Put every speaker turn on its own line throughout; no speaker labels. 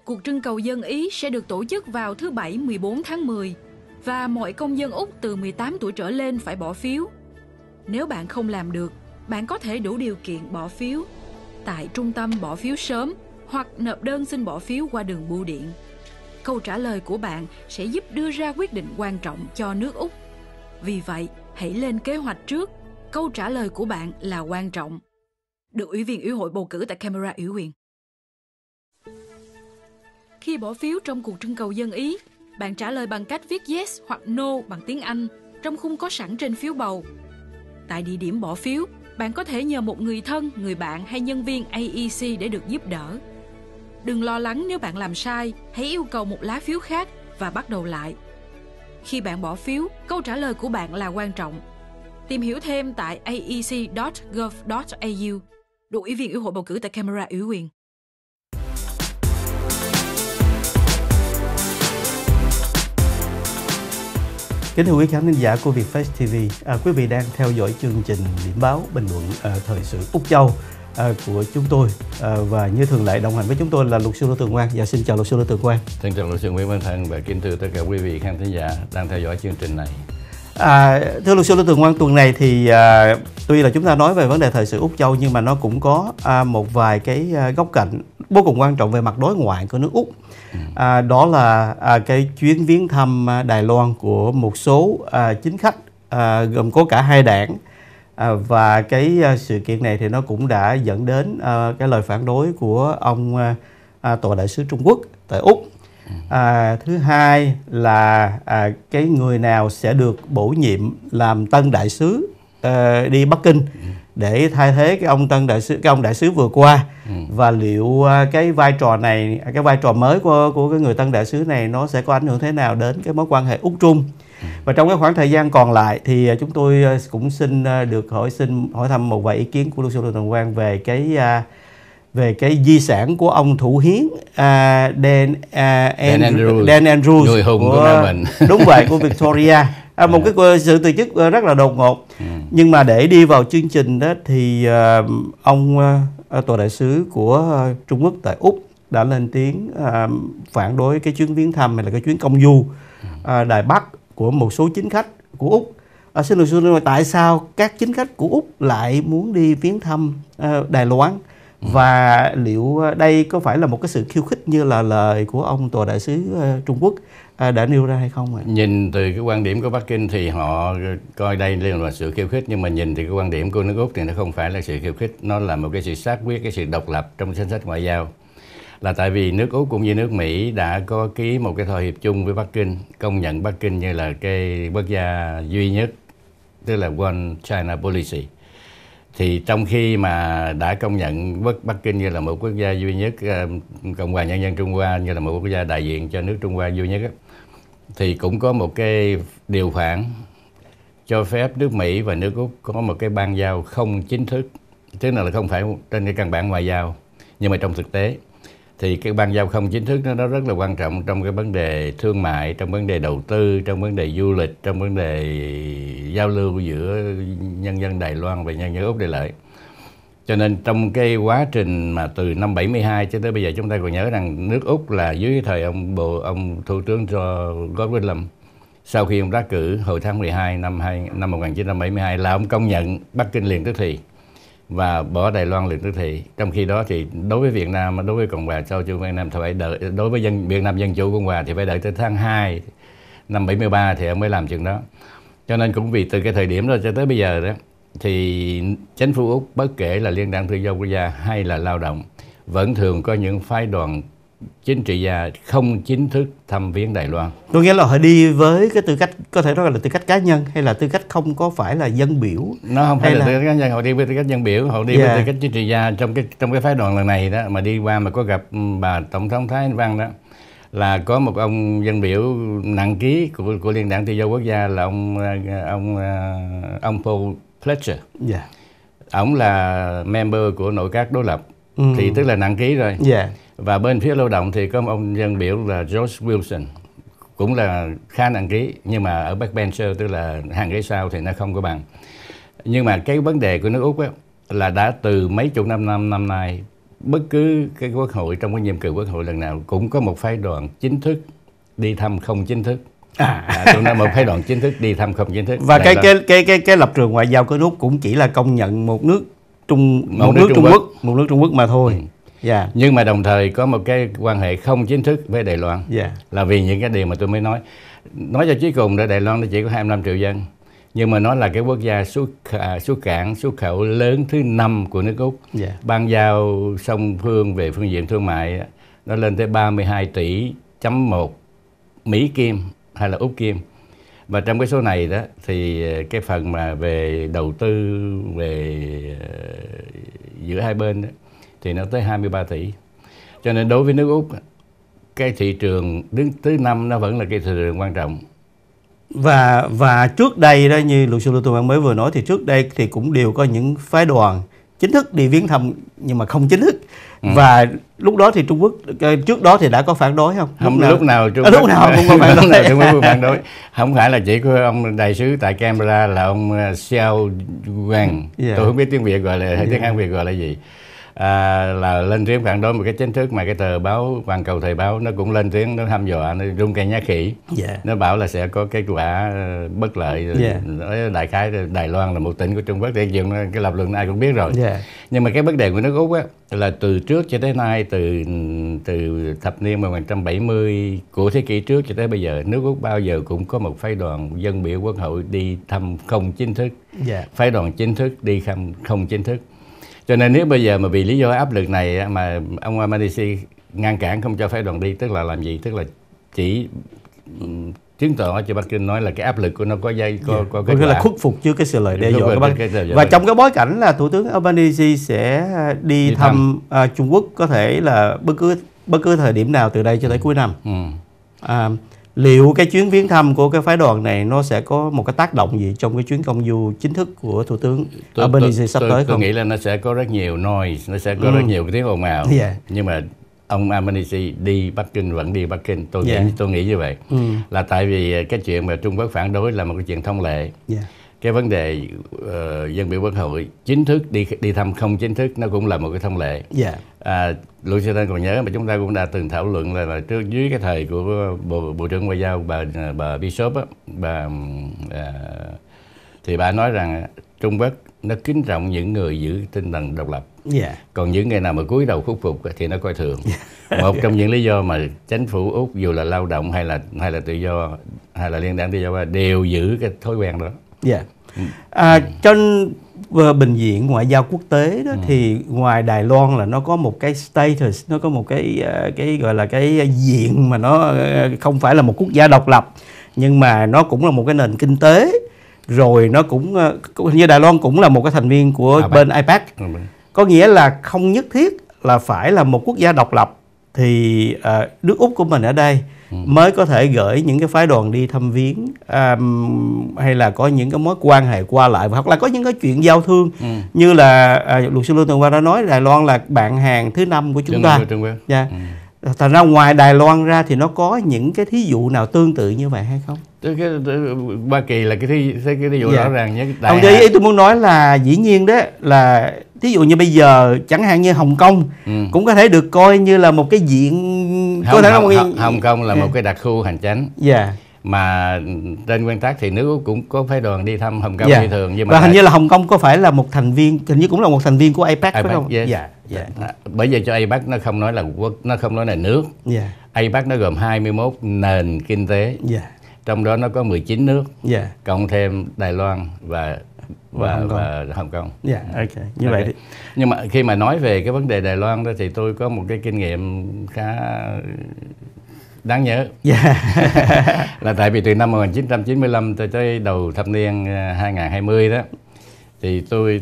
Cuộc trưng cầu dân Ý sẽ được tổ chức vào thứ Bảy 14 tháng 10 và mọi công dân Úc từ 18 tuổi trở lên phải bỏ phiếu. Nếu bạn không làm được, bạn có thể đủ điều kiện bỏ phiếu tại trung tâm bỏ phiếu sớm hoặc nộp đơn xin bỏ phiếu qua đường bưu điện. Câu trả lời của bạn sẽ giúp đưa ra quyết định quan trọng cho nước Úc. Vì vậy, hãy lên kế hoạch trước. Câu trả lời của bạn là quan trọng. Được Ủy viên Ủy hội bầu cử tại Canberra ủy quyền. Khi bỏ phiếu trong cuộc trưng cầu dân Ý, bạn trả lời bằng cách viết yes hoặc no bằng tiếng Anh trong khung có sẵn trên phiếu bầu. Tại địa điểm bỏ phiếu, bạn có thể nhờ một người thân, người bạn hay nhân viên AEC để được giúp đỡ. Đừng lo lắng nếu bạn làm sai, hãy yêu cầu một lá phiếu khác và bắt đầu lại. Khi bạn bỏ phiếu, câu trả lời của bạn là quan trọng. Tìm hiểu thêm tại aec.gov.au. Được Ủy viên Ủy hội bầu cử tại Canberra ủy quyền.
Kính thưa quý khán giả của Vietfast TV, quý vị đang theo dõi chương trình điểm báo bình luận thời sự Úc Châu của chúng tôi, và như thường lệ đồng hành với chúng tôi là luật sư Lê Tường Quang. Dạ, xin chào luật sư Lê Tường Quang.
Xin chào luật sư Nguyễn Văn Thành và kính thưa tất cả quý vị khán thính giả đang theo dõi chương trình này.
Thưa luật sư Lê Tường Quang, tuần này thì tuy là chúng ta nói về vấn đề thời sự Úc Châu nhưng mà nó cũng có một vài cái góc cạnh vô cùng quan trọng về mặt đối ngoại của nước Úc. Đó là cái chuyến viếng thăm Đài Loan của một số chính khách gồm có cả hai đảng, và cái sự kiện này thì nó cũng đã dẫn đến cái lời phản đối của ông tòa đại sứ Trung Quốc tại Úc. Thứ hai là cái người nào sẽ được bổ nhiệm làm tân đại sứ đi Bắc Kinh để thay thế cái ông đại sứ vừa qua, và liệu cái vai trò này, cái vai trò mới của cái người tân đại sứ này nó sẽ có ảnh hưởng thế nào đến cái mối quan hệ Úc Trung. Và trong cái khoảng thời gian còn lại thì chúng tôi cũng xin hỏi thăm một vài ý kiến của luật sư Lê Tường Quang về cái di sản của ông thủ hiến Dan Andrews,
người hùng của mình.
Đúng vậy, của Victoria. Một cái sự từ chức rất là đột ngột. Nhưng mà để đi vào chương trình đó thì ông tòa đại sứ của Trung Quốc tại Úc đã lên tiếng phản đối cái chuyến viếng thăm hay là cái chuyến công du Đài Bắc của một số chính khách của Úc. Xin luật sư nói tại sao các chính khách của Úc lại muốn đi viếng thăm Đài Loan, và liệu đây có phải là một cái sự khiêu khích như là lời của ông tòa đại sứ Trung Quốc đã nêu ra hay không ạ?
Nhìn từ cái quan điểm của Bắc Kinh thì họ coi đây là sự khiêu khích, nhưng mà nhìn từ cái quan điểm của nước Úc thì nó không phải là sự khiêu khích, nó là một cái sự xác quyết, cái sự độc lập trong chính sách ngoại giao. Là tại vì nước Úc cũng như nước Mỹ đã có ký một cái thỏa hiệp chung với Bắc Kinh, công nhận Bắc Kinh như là cái quốc gia duy nhất, tức là One China Policy. Thì trong khi mà đã công nhận Bắc Kinh như là một quốc gia duy nhất, Cộng hòa Nhân dân Trung Hoa như là một quốc gia đại diện cho nước Trung Hoa duy nhất, thì cũng có một cái điều khoản cho phép nước Mỹ và nước Úc có một cái ban giao không chính thức, tức là không phải trên cái căn bản ngoại giao, nhưng mà trong thực tế thì cái ban giao không chính thức nó rất là quan trọng trong cái vấn đề thương mại, trong vấn đề đầu tư, trong vấn đề du lịch, trong vấn đề giao lưu giữa nhân dân Đài Loan và nhân dân Úc để lợi. Cho nên trong cái quá trình mà từ năm 72 cho tới bây giờ, chúng ta còn nhớ rằng nước Úc là dưới thời ông Thủ tướng Gough Whitlam, sau khi ông đắc cử hồi tháng 12 năm 1972 là ông công nhận Bắc Kinh liền tức thì và bỏ Đài Loan liền tức thì. Trong khi đó thì đối với Việt Nam, đối với Cộng hòa Xã hội Chủ nghĩa Việt Nam thì phải đợi, đối với Việt Nam Dân Chủ Cộng hòa thì phải đợi tới tháng 2 năm 73 thì ông mới làm chuyện đó. Cho nên cũng vì từ cái thời điểm đó cho tới bây giờ đó thì chính phủ Úc, bất kể là Liên đảng Tự do Quốc gia hay là Lao động, vẫn thường có những phái đoàn chính trị gia không chính thức thăm viếng Đài Loan.
Có nghĩa là họ đi với cái tư cách, có thể nói là tư cách cá nhân hay là tư cách không có phải là dân biểu?
Nó không phải là tư cách cá nhân, họ đi với tư cách dân biểu, họ đi với tư cách chính trị gia. Trong cái phái đoàn lần này đó mà đi qua mà có gặp bà Tổng thống Thái Anh Văn đó, là có một ông dân biểu nặng ký của Liên đảng Tự do Quốc gia là ông Paul Fletcher. Ông là member của nội các đối lập, thì tức là nặng ký rồi. Và bên phía Lao động thì có một ông dân biểu là George Wilson, cũng là khá nặng ký, nhưng mà ở backbencher, tức là hàng ghế sau thì nó không có bằng. Nhưng mà cái vấn đề của nước Úc ấy, là đã từ mấy chục năm nay bất cứ cái quốc hội trong cái nhiệm kỳ quốc hội lần nào cũng có một phái đoàn chính thức đi thăm không chính thức. Tôi nói một phái đoàn chính thức đi thăm không chính thức.
Và cái lập trường ngoại giao của nước cũng chỉ là công nhận một nước Trung Quốc mà thôi. Yeah.
Nhưng mà đồng thời có một cái quan hệ không chính thức với Đài Loan.
Yeah.
Là vì những cái điều mà tôi mới nói cho cuối cùng là Đài Loan nó chỉ có 25 triệu dân, nhưng mà nó là cái quốc gia xuất khẩu lớn thứ 5 của nước Úc.
Yeah.
Ban giao song phương về phương diện thương mại nó lên tới 32 tỷ chấm 1 Mỹ Kim hay là Úc Kim. Và trong cái số này đó thì cái phần mà về đầu tư về giữa hai bên đó, thì nó tới 23 tỷ. Cho nên đối với nước Úc, cái thị trường đứng thứ 5 nó vẫn là cái thị trường quan trọng.
Và trước đây đó, như luật sư Lê Tùng Vân mới vừa nói, thì trước đây thì cũng đều có những phái đoàn chính thức đi viếng thăm nhưng mà không chính thức. Và lúc đó thì Trung Quốc trước đó thì đã có phản đối không?
Lúc nào Trung
Quốc cũng có phản đối.
Trung Quốc phản đối. Không phải là chỉ có ông đại sứ tại Canberra là ông Xiao Wang.
Yeah.
Tôi không biết tiếng Việt gọi là hay tiếng Hàn Việt gọi là gì. Là lên tiếng phản đối một cái chính thức mà cái tờ báo Toàn Cầu Thời báo nó cũng lên tiếng, nó hăm dọa, nó rung cây nhát khỉ.
Yeah.
Nó bảo là sẽ có kết quả bất lợi.
Yeah.
Đại khái Đài Loan là một tỉnh của Trung Quốc, thì cái lập luận ai cũng biết rồi.
Yeah.
Nhưng mà cái vấn đề của nước Úc á, là từ trước cho tới nay, từ thập niên 1970 của thế kỷ trước cho tới bây giờ, nước Úc bao giờ cũng có một phái đoàn dân biểu quốc hội đi thăm không chính thức.
Yeah.
Phái đoàn chính thức đi thăm không chính thức. Cho nên nếu bây giờ mà vì lý do áp lực này mà ông Albanese ngăn cản không cho phái đoàn đi, tức là làm gì? Tức là chỉ chứng tỏ cho Bắc Kinh nói là cái áp lực của nó có kết quả,
là khuất phục trước cái sự lời đe dọa của Bắc Kinh. Và trong cái bối cảnh là Thủ tướng Albanese sẽ đi thăm Trung Quốc, có thể là bất cứ thời điểm nào từ đây cho tới cuối năm. Liệu cái chuyến viếng thăm của cái phái đoàn này nó sẽ có một cái tác động gì trong cái chuyến công du chính thức của Thủ tướng Albanese sắp tới không?
Tôi nghĩ là nó sẽ có rất nhiều noise, nó sẽ có rất nhiều cái tiếng ồn ào.
Yeah.
Nhưng mà ông Albanese đi Bắc Kinh vẫn đi Bắc Kinh. Tôi nghĩ như vậy. Là tại vì cái chuyện mà Trung Quốc phản đối là một cái chuyện thông lệ.
Yeah.
Cái vấn đề dân biểu quốc hội chính thức đi thăm không chính thức nó cũng là một cái thông lệ.
Yeah.
Luật sư Tân còn nhớ mà chúng ta cũng đã từng thảo luận là trước dưới cái thời của Bộ trưởng Ngoại giao bà Bishop á, thì bà nói rằng Trung Quốc nó kính trọng những người giữ tinh thần độc lập.
Yeah.
Còn những người nào mà cúi đầu khuất phục thì nó coi thường. Một trong những lý do mà chính phủ Úc dù là lao động hay là tự do hay là liên đảng tự do đều giữ cái thói quen đó.
Yeah. Trên bình diện ngoại giao quốc tế đó, thì ngoài Đài Loan là nó có một cái status, nó có một cái gọi là cái diện mà nó không phải là một quốc gia độc lập, nhưng mà nó cũng là một cái nền kinh tế, rồi nó cũng như Đài Loan cũng là một cái thành viên của bên APEC. Có nghĩa là không nhất thiết là phải là một quốc gia độc lập thì nước Úc của mình ở đây mới có thể gửi những cái phái đoàn đi thăm viếng, hay là có những cái mối quan hệ qua lại, hoặc là có những cái chuyện giao thương, như là luật sư Lương Tường Vân đã nói, Đài Loan là bạn hàng thứ 5 của chúng ta. Yeah. Thành ra ngoài Đài Loan ra thì nó có những cái thí dụ nào tương tự như vậy hay không?
Hoa Kỳ là cái thí dụ rõ ràng nhất.
Ông ý tôi muốn nói là dĩ nhiên đó là thí dụ như bây giờ chẳng hạn như Hồng Kông cũng có thể được coi như là một cái diện.
Hồng Kông là một cái đặc khu hành chánh.
Yeah.
Mà trên nguyên tắc thì nước Úc cũng có phái đoàn đi thăm Hồng Kông như thường. Nhưng mà
và hình như là Hồng Kông có phải là một thành viên, hình như cũng là một thành viên của APEC phải không?
Yes.
Yeah.
Bởi vì cho APEC nó không nói là quốc, nó không nói là nước.
Yeah.
APEC nó gồm 21 nền kinh tế.
Yeah.
Trong đó nó có 19 nước.
Yeah.
Cộng thêm Đài Loan và Hồng Kông.
Yeah, okay. Như vậy thì...
Nhưng mà khi mà nói về cái vấn đề Đài Loan đó thì tôi có một cái kinh nghiệm khá đáng nhớ.
Yeah.
Là tại vì từ năm 1995 tới đầu thập niên 2020 đó thì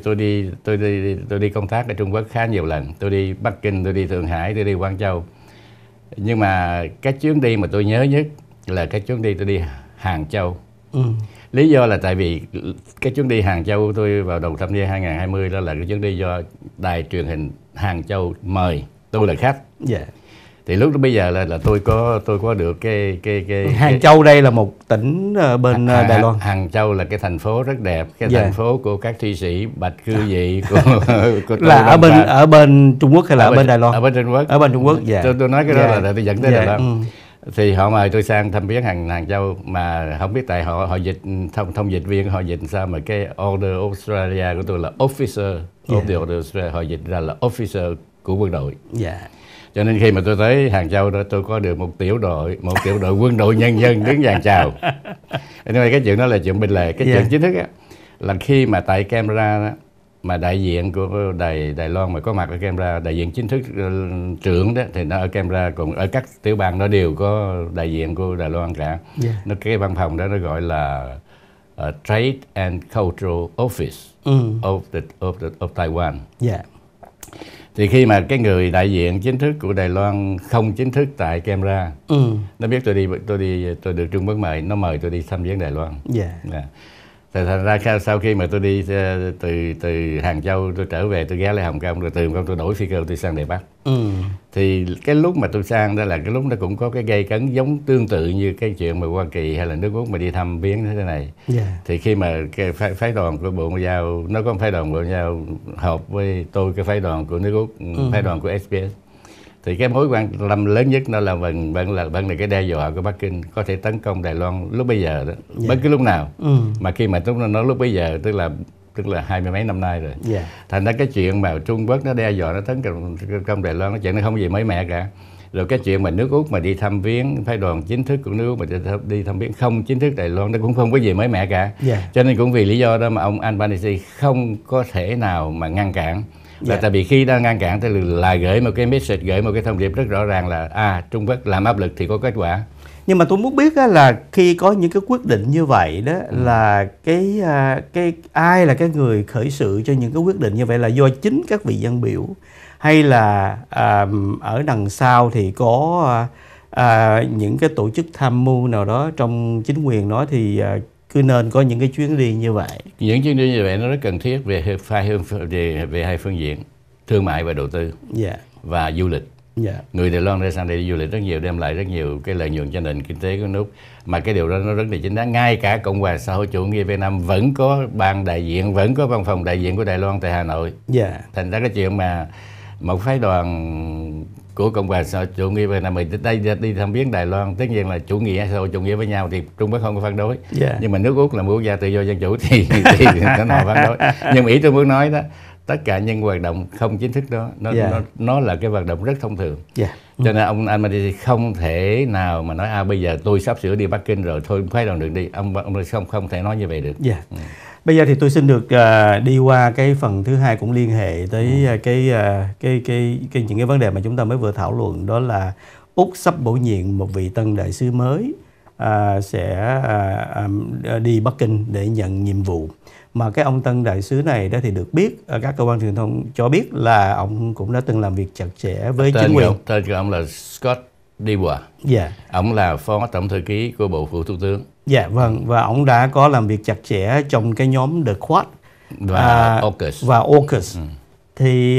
tôi đi công tác ở Trung Quốc khá nhiều lần. Tôi đi Bắc Kinh, tôi đi Thượng Hải, tôi đi Quang Châu. Nhưng mà cái chuyến đi mà tôi nhớ nhất là cái chuyến đi tôi đi Hàng Châu. Lý do là tại vì cái chuyến đi Hàng Châu của tôi vào đầu thập niên 2020 đó là cái chuyến đi do đài truyền hình Hàng Châu mời tôi là khách.
Yeah.
Thì lúc đó bây giờ là tôi có được cái
Hàng Châu đây là một tỉnh bên Đài Loan.
Hàng Châu là cái thành phố rất đẹp, cái thành phố của các thi sĩ Bạch Cư Dị của
là ở bên Trung Quốc hay là ở bên Đài Loan?
Ở bên Trung Quốc.
Ở bên Trung Quốc.
Tôi nói cái đó là tôi dẫn tới Đài Loan. Thì họ mời tôi sang thăm viếng Hàng Châu, mà không biết tại họ dịch thông dịch viên họ dịch sao mà cái Order Australia của tôi là Officer of the Order Australia, họ dịch ra là Officer của quân đội. Cho nên khi mà tôi tới Hàng Châu đó, tôi có được một tiểu đội quân đội nhân dân đứng dàn chào. Nhưng mà cái chuyện đó là chuyện bình lề. Cái chuyện chính thức á, là khi mà tại Canberra đó, mà đại diện của Đài Loan mà có mặt ở Canberra, đại diện chính thức trưởng đó thì nó ở Canberra, còn ở các tiểu bang nó đều có đại diện của Đài Loan cả. Nó cái văn phòng đó nó gọi là Trade and Cultural Office of Taiwan. Thì khi mà cái người đại diện chính thức của Đài Loan không chính thức tại Canberra, nó biết tôi được Trung Quốc mời, nó mời tôi đi thăm viếng Đài Loan. Thành ra sau khi mà tôi đi từ Hàng Châu tôi trở về, tôi ghé lại Hồng Kông, rồi từ Hồng Kông tôi đổi phi cơ tôi sang Đài Bắc. Thì cái lúc mà tôi sang đó là cái lúc nó cũng có cái gây cấn giống tương tự như cái chuyện mà Hoa Kỳ hay là nước Úc mà đi thăm viếng thế này. Thì khi mà cái phái đoàn của Bộ Ngoại giao, nó có phái đoàn Bộ Ngoại giao họp với tôi, cái phái đoàn của nước Úc, phái đoàn của SBS, thì cái mối quan tâm lớn nhất nó là vẫn là cái đe dọa của Bắc Kinh có thể tấn công Đài Loan lúc bây giờ đó, bất cứ lúc nào. Mà khi mà chúng nó nói lúc bây giờ tức là 20 mấy năm nay rồi. Thành ra cái chuyện mà Trung Quốc nó đe dọa nó tấn công Đài Loan, nó chuyện nó không gì mới mẻ cả. Rồi cái chuyện mà nước Úc mà đi thăm viếng phái đoàn chính thức của nước Úc mà đi thăm viếng không chính thức Đài Loan, nó cũng không có gì mới mẻ cả. Cho nên cũng vì lý do đó mà ông Albanese không có thể nào mà ngăn cản. Và tại vì khi đang ngăn cản thì là gửi một cái message, gửi một cái thông điệp rất rõ ràng là Trung Quốc làm áp lực thì có kết quả.
Nhưng mà tôi muốn biết là khi có những cái quyết định như vậy đó, là cái ai là cái người khởi sự cho những cái quyết định như vậy, là do chính các vị dân biểu hay là ở đằng sau thì có những cái tổ chức tham mưu nào đó trong chính quyền đó thì cứ nên có những cái chuyến đi như vậy? Những
chuyến đi như vậy nó rất cần thiết về hai phương diện: thương mại và đầu tư và du lịch. Người Đài Loan ra sang đây đi du lịch rất nhiều, đem lại rất nhiều cái lợi nhuận cho nền kinh tế của nước. Mà cái điều đó nó rất là chính đáng. Ngay cả Cộng hòa xã hội chủ nghĩa Việt Nam vẫn có ban đại diện, vẫn có văn phòng đại diện của Đài Loan tại Hà Nội. Thành ra cái chuyện mà một phái đoàn của Cộng hòa xã hội chủ nghĩa Việt Nam mình đi thăm viếng Đài Loan, tất nhiên là chủ nghĩa xã hội chủ nghĩa với nhau thì Trung Quốc không có phản đối. Nhưng mà nước Úc là một quốc gia tự do dân chủ thì nó phản đối. Nhưng mà ý tôi muốn nói đó, tất cả những hoạt động không chính thức đó nó là cái hoạt động rất thông thường. Cho nên ông Albanese không thể nào mà nói bây giờ tôi sắp sửa đi Bắc Kinh rồi thôi phái đoàn được đi. Ông không thể nói như vậy được.
Bây giờ thì tôi xin được đi qua cái phần thứ hai, cũng liên hệ tới những cái vấn đề mà chúng ta mới vừa thảo luận, đó là Úc sắp bổ nhiệm một vị tân đại sứ mới sẽ đi Bắc Kinh để nhận nhiệm vụ. Mà cái ông tân đại sứ này đó thì được biết, các cơ quan truyền thông cho biết là ông cũng đã từng làm việc chặt chẽ với chính quyền.
Tên của ông là Scott Dewar. Ông là phó tổng thư ký của Bộ Phụ Thủ tướng.
Vâng, và ông đã có làm việc chặt chẽ trong cái nhóm The Quad
và AUKUS.
Thì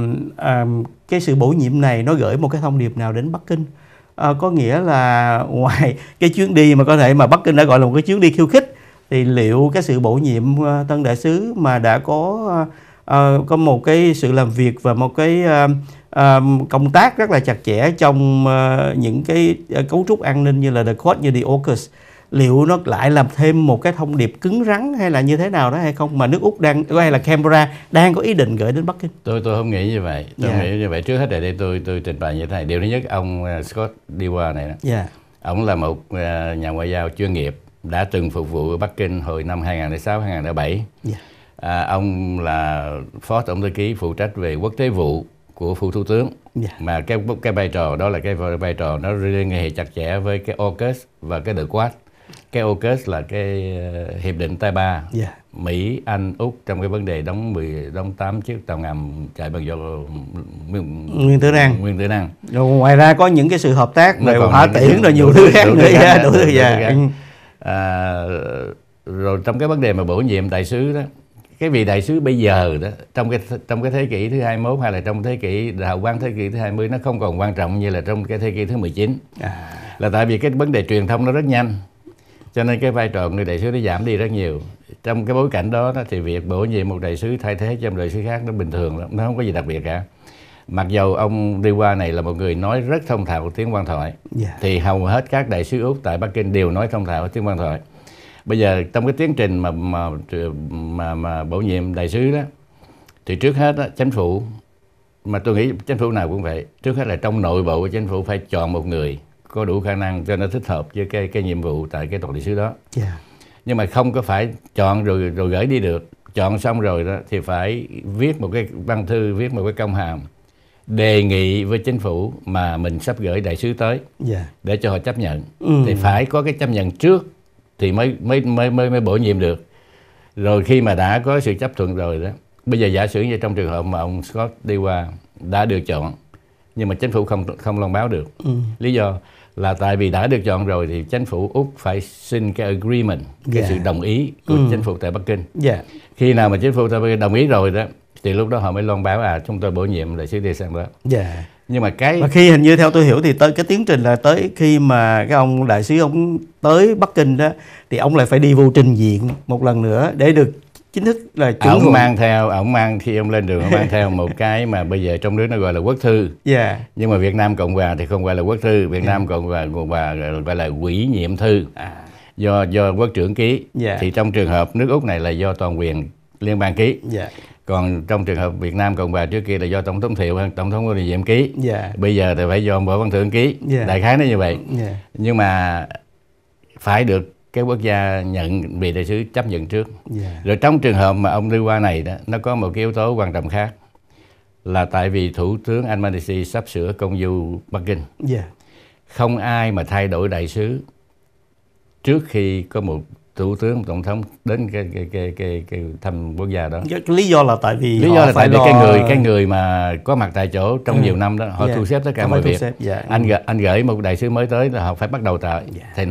cái sự bổ nhiệm này nó gửi một cái thông điệp nào đến Bắc Kinh? Có nghĩa là ngoài cái chuyến đi mà có thể mà Bắc Kinh đã gọi là một cái chuyến đi khiêu khích, thì liệu cái sự bổ nhiệm tân đại sứ mà đã có một cái sự làm việc và một cái công tác rất là chặt chẽ trong những cái cấu trúc an ninh như là The Quad, như The AUKUS, liệu nó lại làm thêm một cái thông điệp cứng rắn hay là như thế nào đó hay không, mà nước Úc hay là Canberra đang có ý định gửi đến Bắc Kinh?
Tôi không nghĩ như vậy. Tôi nghĩ như vậy. Trước hết ở đây tôi trình bày như thế này. Điều thứ nhất, ông Scott Dewar này đó, ông là một nhà ngoại giao chuyên nghiệp, đã từng phục vụ ở Bắc Kinh hồi năm 2006-2007. Ông là phó tổng thư ký phụ trách về quốc tế vụ của Phụ Thủ tướng. Mà cái vai trò đó là cái vai trò nó liên hệ chặt chẽ với cái AUKUS và cái The Quad. Cái AUKUS là cái hiệp định Tay Ba, Mỹ, Anh, Úc trong cái vấn đề đóng 8 chiếc tàu ngầm chạy bằng dầu
nguyên tử năng. Rồi ngoài ra có những cái sự hợp tác về hỏa tiễn rồi nhiều thứ khác nữa. Đủ thứ.
Rồi trong cái vấn đề mà bổ nhiệm đại sứ đó, cái vị đại sứ bây giờ đó trong cái thế kỷ thứ 21 hay là trong thế kỷ hậu quan thế kỷ thứ 20 nó không còn quan trọng như là trong cái thế kỷ thứ 19. Là tại vì cái vấn đề truyền thông nó rất nhanh, cho nên cái vai trò người đại sứ nó giảm đi rất nhiều. Trong cái bối cảnh đó thì việc bổ nhiệm một đại sứ thay thế cho một đại sứ khác nó bình thường lắm, nó không có gì đặc biệt cả. Mặc dầu ông Dewa này là một người nói rất thông thạo tiếng Quan thoại, thì hầu hết các đại sứ Úc tại Bắc Kinh đều nói thông thạo tiếng Quan thoại. Bây giờ trong cái tiến trình mà bổ nhiệm đại sứ đó, thì trước hết đó, chính phủ, mà tôi nghĩ chính phủ nào cũng vậy, trước hết là trong nội bộ của chính phủ phải chọn một người có đủ khả năng cho nó thích hợp với cái nhiệm vụ tại cái tòa đại sứ đó. Nhưng mà không có phải chọn rồi gửi đi được. Chọn xong rồi đó thì phải viết một cái văn thư, viết một cái công hàm đề nghị với chính phủ mà mình sắp gửi đại sứ tới để cho họ chấp nhận. Thì phải có cái chấp nhận trước thì mới bổ nhiệm được. Rồi khi mà đã có sự chấp thuận rồi đó, bây giờ giả sử như trong trường hợp mà ông Scott Dewa đã được chọn nhưng mà chính phủ không loan báo được. Lý do là tại vì đã được chọn rồi thì chính phủ Úc phải xin cái agreement, cái sự đồng ý của chính phủ tại Bắc Kinh. Khi nào mà chính phủ tại Bắc Kinh đồng ý rồi đó thì lúc đó họ mới loan báo chúng tôi bổ nhiệm đại sứ đi sang đó. Nhưng mà
khi hình như theo tôi hiểu thì tới cái tiến trình là tới khi mà cái ông đại sứ ông tới Bắc Kinh đó thì ông lại phải đi vô trình diện một lần nữa để được chính thức là khi ông lên đường ông mang theo một cái mà bây giờ trong nước nó gọi là quốc thư. Nhưng mà Việt Nam Cộng Hòa thì không gọi là quốc thư, Việt Nam Cộng Hòa gọi là ủy nhiệm thư do quốc trưởng ký. Thì trong trường hợp nước Úc này là do toàn quyền liên bang ký. Còn trong trường hợp Việt Nam Cộng Hòa trước kia là do Tổng thống Thiệu hay Tổng thống Ngô Đình Diệm ký. Bây giờ thì phải do Võ Văn Thưởng ký. Đại khái nó như vậy. Nhưng mà phải được cái quốc gia nhận vị đại sứ chấp nhận trước. Rồi trong trường hợp mà ông Dewa này đó, nó có một cái yếu tố quan trọng khác là tại vì Thủ tướng Albanese sắp sửa công du Bắc Kinh. Không ai mà thay đổi đại sứ trước khi có một thủ tướng, tổng thống đến cái thăm quốc gia đó. Lý do là tại vì
cái người mà có mặt tại chỗ trong nhiều năm đó, họ thu xếp tất cả mọi việc. Anh gửi một đại sứ mới tới là họ phải bắt đầu tại, thì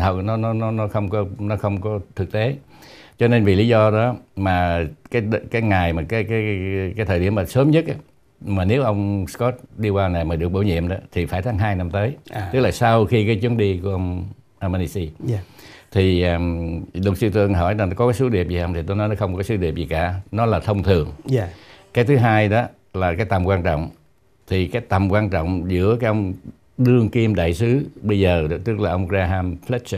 nó không có thực tế. Cho nên vì lý do đó mà cái ngày mà cái thời điểm mà sớm nhất ấy, mà nếu ông Scott Dewa này mà được bổ nhiệm đó thì phải tháng 2 năm tới, tức là sau khi cái chuyến đi của ông Albanese. Thì luật sư Tương hỏi là có cái số điệp gì không, thì tôi nói nó không có số điệp gì cả, nó là thông thường. Cái thứ hai đó là cái tầm quan trọng. Thì cái tầm quan trọng giữa cái ông đương kim đại sứ bây giờ tức là ông Graham Fletcher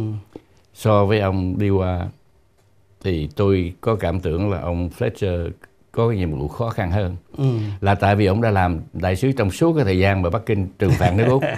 so với ông Dewa thì tôi có cảm tưởng là ông Fletcher có cái nhiệm vụ khó khăn hơn. Là tại vì ông đã làm đại sứ trong suốt cái thời gian mà Bắc Kinh trừng phạt nước Úc.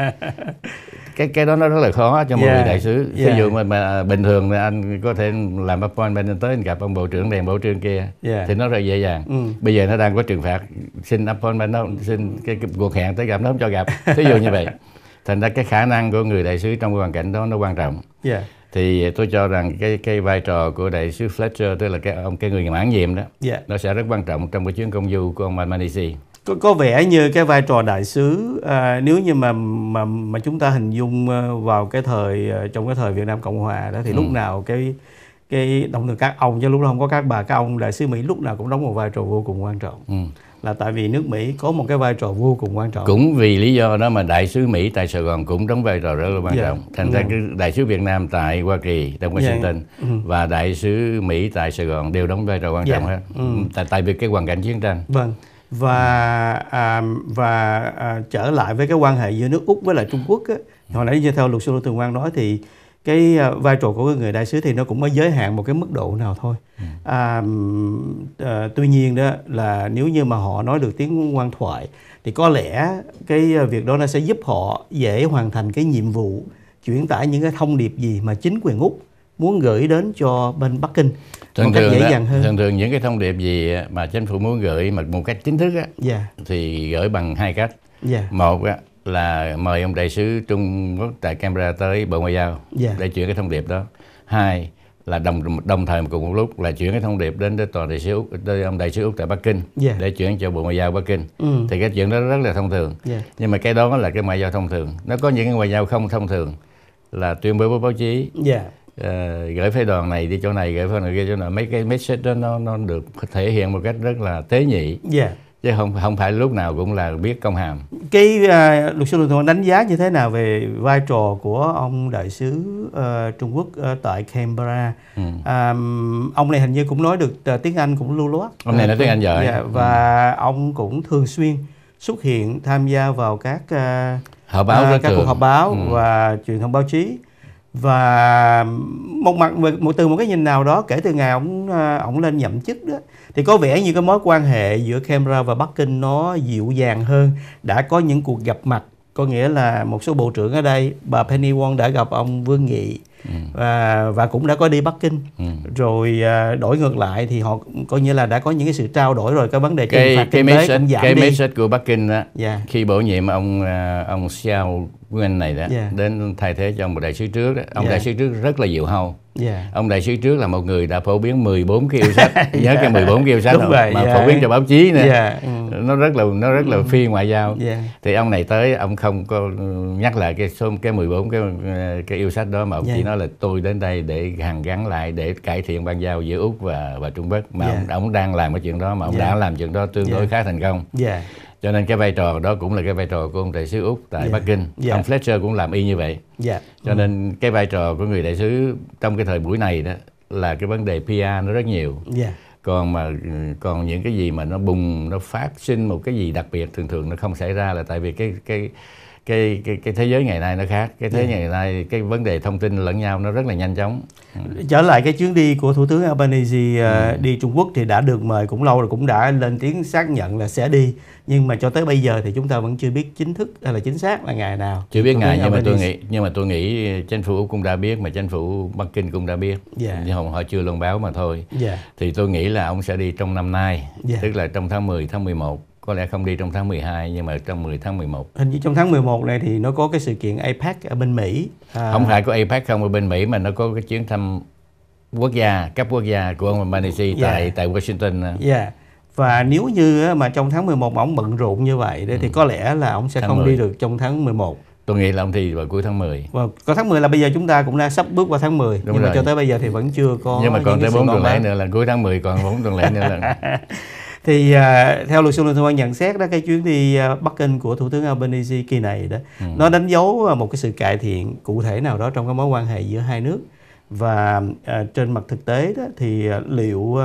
Cái đó nó rất là khó cho một người đại sứ. Ví dụ mà bình thường là anh có thể làm appointment tới anh gặp ông bộ trưởng này bộ trưởng kia thì nó rất dễ dàng. Bây giờ nó đang có trừng phạt, xin appointment nó xin cái cuộc hẹn tới gặp nó không cho gặp. Ví dụ như vậy. Thành ra cái khả năng của người đại sứ trong cái hoàn cảnh đó nó quan trọng. Thì tôi cho rằng cái vai trò của đại sứ Fletcher, tức là cái người mãn nhiệm đó, nó sẽ rất quan trọng trong cái chuyến công du của ông Albanese.
Có vẻ như cái vai trò đại sứ nếu như mà chúng ta hình dung vào trong cái thời Việt Nam Cộng Hòa đó thì lúc nào cái động từ các ông, chứ lúc đó không có các bà, các ông đại sứ Mỹ lúc nào cũng đóng một vai trò vô cùng quan trọng. Là tại vì nước Mỹ có một cái vai trò vô cùng quan trọng.
Cũng vì lý do đó mà đại sứ Mỹ tại Sài Gòn cũng đóng vai trò rất là quan trọng. Thành ra cái đại sứ Việt Nam tại Hoa Kỳ, tại Washington và đại sứ Mỹ tại Sài Gòn đều đóng vai trò quan trọng hết. Tại vì cái hoàn cảnh chiến tranh.
Và trở lại với cái quan hệ giữa nước Úc với lại Trung Quốc á, hồi nãy như theo luật sư Lô Tường Quang nói thì cái vai trò của người đại sứ thì nó cũng có giới hạn một cái mức độ nào thôi. Tuy nhiên đó là nếu như mà họ nói được tiếng ngoan thoại thì có lẽ cái việc đó nó sẽ giúp họ dễ hoàn thành cái nhiệm vụ truyền tải những cái thông điệp gì mà chính quyền Úc muốn gửi đến cho bên Bắc Kinh một cách dễ dàng hơn.
Thường những cái thông điệp gì mà chính phủ muốn gửi mà một cách chính thức á, thì gửi bằng hai cách. Một á, là mời ông đại sứ Trung Quốc tại Canberra tới Bộ Ngoại giao để chuyển cái thông điệp đó. Hai là đồng thời cùng một lúc là chuyển cái thông điệp đến tòa đại sứ Úc, tới ông đại sứ Úc tại Bắc Kinh để chuyển cho Bộ Ngoại giao Bắc Kinh. Thì cái chuyện đó rất là thông thường. Nhưng mà cái đó là cái ngoại giao thông thường. Nó có những cái ngoại giao không thông thường là tuyên bố báo chí, gửi phái đoàn này đi chỗ này, gửi phái đoàn kia chỗ nào, mấy cái message đó nó được thể hiện một cách rất là tế nhị. Chứ không phải lúc nào cũng là biết công hàm.
Cái luật sư Lương Thuận đánh giá như thế nào về vai trò của ông đại sứ Trung Quốc tại Canberra? Ông này hình như cũng nói được tiếng Anh cũng lưu loát.
Ông này nói tiếng Anh giỏi.
Và ông cũng thường xuyên xuất hiện tham gia vào các
họp báo,
các cuộc họp báo và truyền thông báo chí. Và từ một cái nhìn nào đó, kể từ ngày ông lên nhậm chức đó, thì có vẻ như cái mối quan hệ giữa Canberra và Bắc Kinh nó dịu dàng hơn. Đã có những cuộc gặp mặt, có nghĩa là một số bộ trưởng ở đây, bà Penny Wong đã gặp ông Vương Nghị và cũng đã có đi Bắc Kinh. Rồi đổi ngược lại thì họ coi như là đã có những cái sự trao đổi rồi, cái vấn đề trừng phạt kinh tế cũng giảm đi.
Cái message của Bắc Kinh đó, khi bổ nhiệm ông Xiao Nguyen này đó, đến thay thế cho một đại sứ trước đó, ông đại sứ trước rất là dịu hâu. Ông đại sứ trước là một người đã phổ biến 14 cái yêu sách, nhớ cái 14 cái yêu sách mà phổ biến cho báo chí nữa. Nó rất là phi ngoại giao. Thì ông này tới, ông không có nhắc lại cái 14 cái yêu sách đó, mà ông chỉ nói là tôi đến đây để hàn gắn lại, để cải thiện ban giao giữa Úc và Trung Quốc. Mà ông đang làm cái chuyện đó, mà ông đã làm chuyện đó tương đối khá thành công. Cho nên cái vai trò đó cũng là cái vai trò của ông đại sứ Úc tại Bắc Kinh. Ông Fletcher cũng làm y như vậy. Cho nên cái vai trò của người đại sứ trong cái thời buổi này đó là cái vấn đề PR nó rất nhiều. Còn những cái gì mà nó phát sinh một cái gì đặc biệt, thường nó không xảy ra, là tại vì cái thế giới ngày nay nó khác. Cái thế giới ngày nay, cái vấn đề thông tin lẫn nhau nó rất là nhanh chóng.
Trở lại cái chuyến đi của Thủ tướng Albanese đi Trung Quốc thì đã được mời cũng lâu rồi, cũng đã lên tiếng xác nhận là sẽ đi, nhưng mà cho tới bây giờ thì chúng ta vẫn chưa biết chính thức hay là chính xác là ngày nào.
Chưa biết ngày, nhưng mà tôi nghĩ chính phủ Úc cũng đã biết, mà chính phủ Bắc Kinh cũng đã biết, nhưng họ chưa loan báo mà thôi. Thì tôi nghĩ là ông sẽ đi trong năm nay, tức là trong tháng 10, tháng 11. Có lẽ không đi trong tháng 12, nhưng mà trong 10 tháng 11.
Hình như trong tháng 11 này thì nó có cái sự kiện APEC ở bên Mỹ.
Không phải có APEC không ở bên Mỹ, mà nó có cái chuyến thăm quốc gia, cấp quốc gia của ông Albanese tại Washington.
Và nếu như mà trong tháng 11 mà ông bận rộn như vậy thì có lẽ là ông sẽ không đi được trong tháng 11.
Tôi nghĩ là ông thi vào cuối tháng 10.
Có tháng 10 là bây giờ chúng ta cũng đang sắp bước qua tháng 10. Nhưng mà cho tới bây giờ thì vẫn chưa có.
Nhưng mà còn tới 4 tuần lễ nữa, là cuối tháng 10 còn 4 tuần lễ nữa là.
Thì theo luật sư Lương Thuận nhận xét đó, cái chuyến đi Bắc Kinh của Thủ tướng Albanese kỳ này đó, nó đánh dấu một cái sự cải thiện cụ thể nào đó trong cái mối quan hệ giữa hai nước. Và trên mặt thực tế đó thì liệu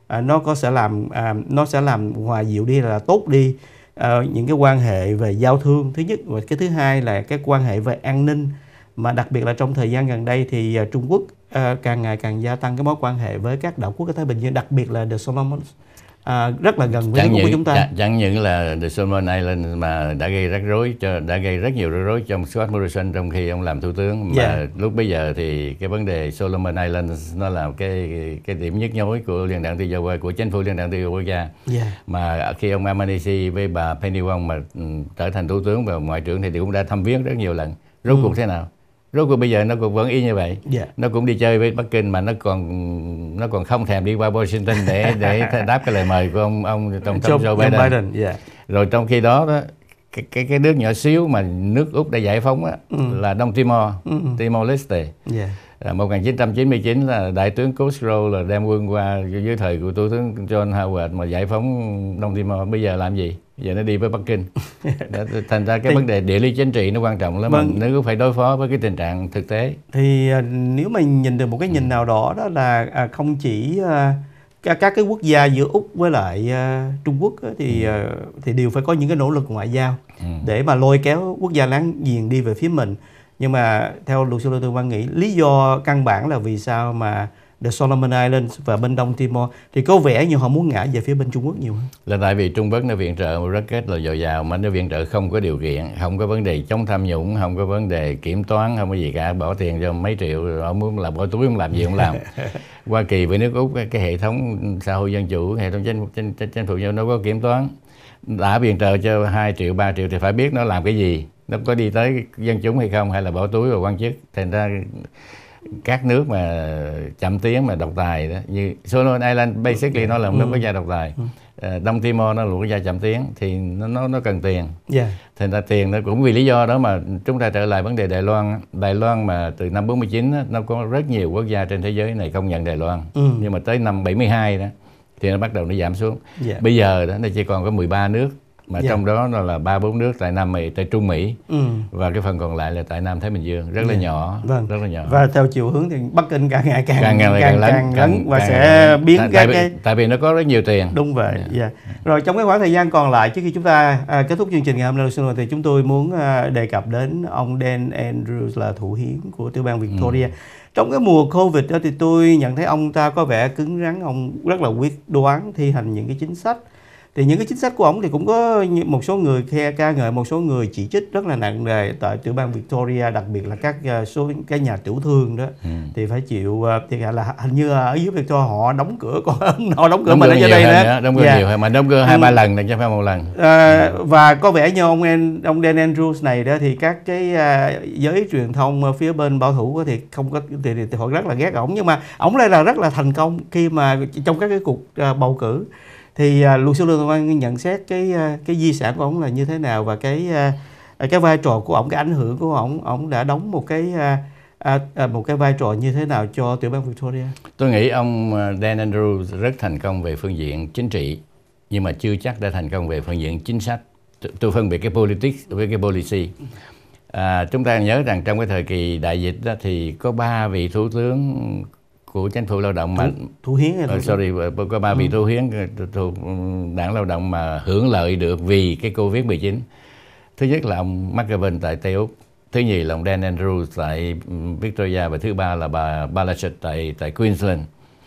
nó sẽ làm hòa dịu đi, là tốt đi những cái quan hệ về giao thương thứ nhất, và cái thứ hai là cái quan hệ về an ninh, mà đặc biệt là trong thời gian gần đây thì Trung Quốc càng ngày càng gia tăng cái mối quan hệ với các đảo quốc ở Thái Bình Dương, đặc biệt là The Solomon, rất là gần với nước của chúng ta.
Chẳng những là The Solomon Island mà đã gây rất nhiều rắc rối trong Scott Morrison trong khi ông làm thủ tướng, mà lúc bây giờ thì cái vấn đề Solomon Island nó là cái điểm nhức nhối của Liên đoàn Tự do, của chính phủ Liên đoàn Tự do quốc gia. Mà khi ông Albanese với bà Penny Wong mà trở thành thủ tướng và ngoại trưởng thì cũng đã thăm viếng rất nhiều lần. Rốt cuộc thế nào? Rốt cuộc bây giờ nó cũng vẫn y như vậy. Nó cũng đi chơi với Bắc Kinh, mà nó còn không thèm đi qua Washington để đáp cái lời mời của ông Tổng thống Joe Biden. Rồi trong khi đó cái nước nhỏ xíu mà nước Úc đã giải phóng là Đông Timor, Timor Leste. 1999 là đại tướng Castro là đem quân qua dưới thời của thủ tướng John Howard mà giải phóng Đông Timor. Bây giờ làm gì? Giờ nó đi với Bắc Kinh. Thành ra cái vấn đề địa lý chính trị nó quan trọng lắm. Nó cũng phải đối phó với cái tình trạng thực tế.
Thì nếu mà nhìn được một cái nhìn nào đó, đó là không chỉ các cái quốc gia giữa Úc với lại Trung Quốc thì đều phải có những cái nỗ lực ngoại giao để mà lôi kéo quốc gia láng giềng đi về phía mình. Nhưng mà theo luật sư Lương Thuận Văn nghĩ lý do căn bản là vì sao mà The Solomon Islands và bên Đông Timor thì có vẻ như họ muốn ngã về phía bên Trung Quốc nhiều hơn. Là
tại vì Trung Quốc nó viện trợ rất là dồi dào, mà nó viện trợ không có điều kiện, không có vấn đề chống tham nhũng, không có vấn đề kiểm toán, không có gì cả, bỏ tiền cho mấy triệu, họ muốn làm bỏ túi không làm gì không làm. Hoa Kỳ với nước Úc cái hệ thống xã hội dân chủ, hệ thống chính phủ nó có kiểm toán, đã viện trợ cho 2 triệu 3 triệu thì phải biết nó làm cái gì, nó có đi tới dân chúng hay không, hay là bỏ túi vào quan chức. Thành ra các nước mà chậm tiến mà độc tài đó, như Solomon Island basically nó là một nước quốc gia độc tài, Đông Timor nó là một quốc gia chậm tiến thì nó cần tiền.
Yeah.
Thành ra tiền nó cũng vì lý do đó mà chúng ta trở lại vấn đề Đài Loan. Đài Loan mà từ năm 49 á, nó có rất nhiều quốc gia trên thế giới này công nhận Đài Loan. Nhưng mà tới năm 72 đó thì nó bắt đầu nó giảm xuống.
Yeah.
Bây giờ đó nó chỉ còn có 13 nước mà trong đó nó là 3-4 nước tại Nam Mỹ, tại Trung Mỹ và cái phần còn lại là tại Nam Thái Bình Dương, rất là nhỏ, rất là nhỏ.
Và theo chiều hướng thì Bắc Kinh càng ngày càng lớn và
càng
sẽ biến
tại vì nó có rất nhiều tiền.
Đúng vậy. Yeah. Rồi trong cái khoảng thời gian còn lại trước khi chúng ta kết thúc chương trình ngày hôm nay thì chúng tôi muốn đề cập đến ông Dan Andrews là thủ hiến của tiểu bang Victoria. Trong cái mùa Covid đó thì tôi nhận thấy ông ta có vẻ cứng rắn, ông rất là quyết đoán thi hành những cái chính sách. Thì những cái chính sách của ông thì cũng có một số người ca ngợi, một số người chỉ trích rất là nặng nề tại tiểu bang Victoria, đặc biệt là các số cái nhà tiểu thương đó thì phải chịu thiệt hại, là hình như ở dưới Victoria họ đóng cửa, họ đóng cửa mà ở đây nữa,
đóng cửa nhiều, mà đóng cửa 2-3 lần chứ không phải một lần.
Và có vẻ như ông Dan Andrews này đó thì các cái giới truyền thông phía bên bảo thủ thì không có thì họ rất là ghét ổng, nhưng mà ổng đây là rất là thành công khi mà trong các cái cuộc bầu cử. Thì luật sư Lương Tùng Vân nhận xét cái di sản của ông là như thế nào, và cái vai trò của ông, cái ảnh hưởng của ông đã đóng một cái vai trò như thế nào cho tiểu bang Victoria?
Tôi nghĩ ông Dan Andrews rất thành công về phương diện chính trị, nhưng mà chưa chắc đã thành công về phương diện chính sách. Tôi phân biệt cái politics với cái policy. Chúng ta nhớ rằng trong cái thời kỳ đại dịch đó thì có 3 vị thủ tướng của chính phủ lao động mà
thủ hiến
có 3 vị thủ hiến thuộc đảng lao động mà hưởng lợi được vì cái Covid-19. Thứ nhất là ông McGovern tại Tây Úc, thứ nhì là ông Dan Andrews tại Victoria, và thứ ba là bà Blanchett tại Queensland.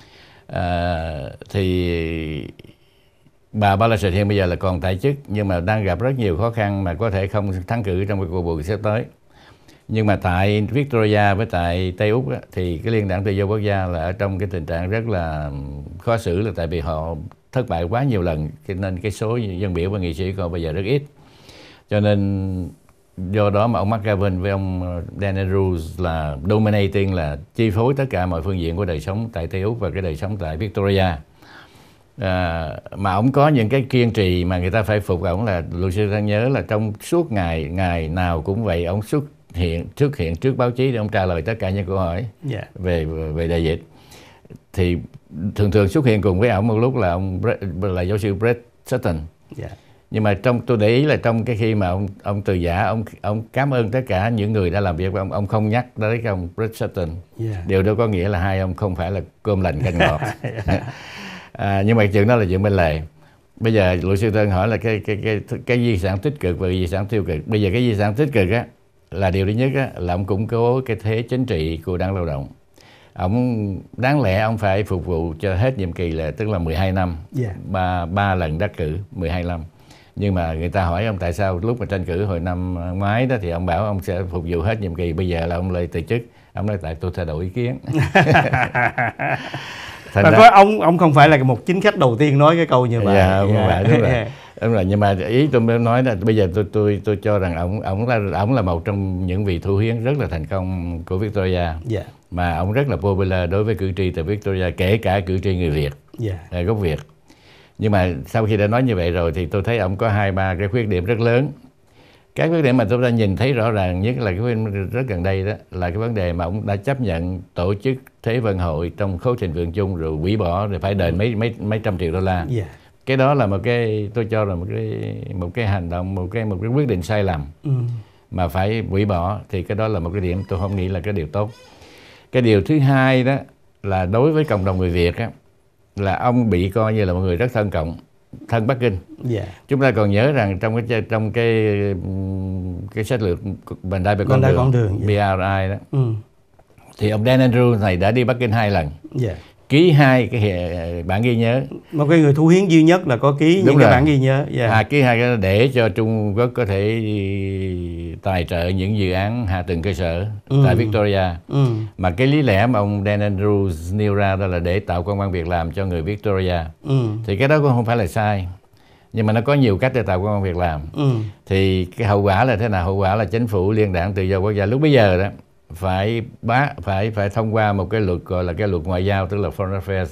Thì bà Blanchett hiện bây giờ là còn tại chức nhưng mà đang gặp rất nhiều khó khăn mà có thể không thắng cử trong cái cuộc bầu cử sắp tới. Nhưng mà tại Victoria với tại Tây Úc á, thì cái Liên đảng Tự do Quốc gia là ở trong cái tình trạng rất là khó xử, là tại vì họ thất bại quá nhiều lần, cho nên cái số dân biểu và nghị sĩ còn bây giờ rất ít. Cho nên do đó mà ông McGovern với ông Dan Andrews là dominating, là chi phối tất cả mọi phương diện của đời sống tại Tây Úc và cái đời sống tại Victoria. Mà ông có những cái kiên trì mà người ta phải phục ông, là luật sư đang nhớ là trong suốt ngày nào cũng vậy, ông xuất hiện trước báo chí để ông trả lời tất cả những câu hỏi về đại dịch. Thì thường xuất hiện cùng với ông một lúc là là giáo sư Brett Sutton. Nhưng mà tôi để ý là trong cái khi mà ông từ giã, ông cảm ơn tất cả những người đã làm việc với ông không nhắc tới cái ông Brett Sutton. Điều đó có nghĩa là hai ông không phải là cơm lành canh ngọt. Nhưng mà chuyện đó là chuyện bên lề. Bây giờ luật sư Tân hỏi là cái di sản tích cực và di sản tiêu cực. Bây giờ cái di sản tích cực á là điều thứ nhất á, là ông củng cố cái thế chính trị của đảng lao động. Ông đáng lẽ ông phải phục vụ cho hết nhiệm kỳ, là tức là 12 năm, ba lần đắc cử 12 năm. Nhưng mà người ta hỏi ông tại sao lúc mà tranh cử hồi năm ngoái đó thì ông bảo ông sẽ phục vụ hết nhiệm kỳ, bây giờ là ông lại từ chức. Ông nói tại tôi thay đổi ý kiến.
Và có ông không phải là một chính khách đầu tiên nói cái câu như vậy.
Đúng rồi. Nhưng mà ý tôi mới nói là bây giờ tôi cho rằng ông là một trong những vị thủ hiến rất là thành công của Victoria. Mà ông rất là popular đối với cử tri tại Victoria, kể cả cử tri người Việt, gốc Việt. Nhưng mà sau khi đã nói như vậy rồi thì tôi thấy ông có 2-3 cái khuyết điểm rất lớn. Cái khuyết điểm mà tôi đã nhìn thấy rõ ràng nhất là cái khuyết điểm rất gần đây đó là cái vấn đề mà ông đã chấp nhận tổ chức Thế vận hội trong khối thịnh vượng chung rồi hủy bỏ, rồi phải đền mấy trăm triệu đô la. Cái đó là một cái, tôi cho là một cái hành động, một cái quyết định sai lầm mà phải hủy bỏ. Thì cái đó là một cái điểm tôi không nghĩ là cái điều tốt. Cái điều thứ hai đó là đối với cộng đồng người Việt á, là ông bị coi như là một người rất thân Bắc Kinh. Chúng ta còn nhớ rằng trong cái sách lược Vành đai về con đường BRI đó, thì ông Dan Andrews này đã đi Bắc Kinh 2 lần, ký 2 cái bản ghi nhớ. Một cái người thủ hiến duy nhất là có ký những cái bản ghi nhớ. Ký 2 cái để cho Trung Quốc có thể tài trợ những dự án hạ tầng cơ sở tại Victoria. Mà cái lý lẽ mà ông Dan Andrews nêu ra đó là để tạo công ăn việc làm cho người Victoria. Thì cái đó cũng không phải là sai, nhưng mà nó có nhiều cách để tạo công ăn việc làm. Thì cái hậu quả là thế nào? Hậu quả là chính phủ Liên đảng Tự do Quốc gia lúc bấy giờ đó phải thông qua một cái luật gọi là cái luật ngoại giao, tức là Foreign Affairs Act.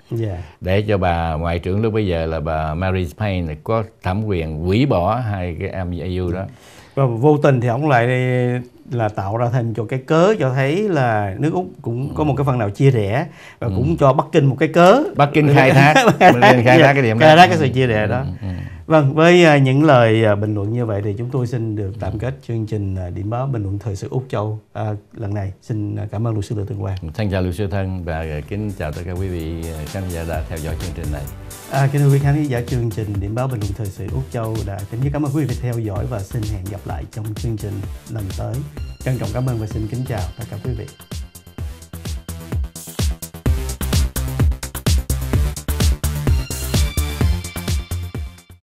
Dạ.
để cho bà ngoại trưởng lúc bây giờ là bà Mary Payne có thẩm quyền hủy bỏ hai cái MOU đó.
Và vô tình thì ông lại là tạo ra thêm cho cái cớ cho thấy là nước Úc cũng có một cái phần nào chia rẽ, và cũng cho Bắc Kinh một cái cớ.
Bắc Kinh khai thác cái điểm đó.
Khai thác cái sự chia rẽ đó. Vâng, với những lời bình luận như vậy thì chúng tôi xin được tạm kết chương trình Điểm báo bình luận thời sự Úc Châu lần này. Xin cảm ơn luật sư Lê Tường Quang.
Thân chào luật sư Thân và kính chào tất cả quý vị khán giả đã theo dõi chương trình này.
Kính thưa quý khán giả, chương trình Điểm báo bình luận thời sự Úc Châu đã chấm dứt. Cảm ơn quý vị theo dõi và xin hẹn gặp lại trong chương trình lần tới. Trân trọng cảm ơn và xin kính chào tất cả quý vị.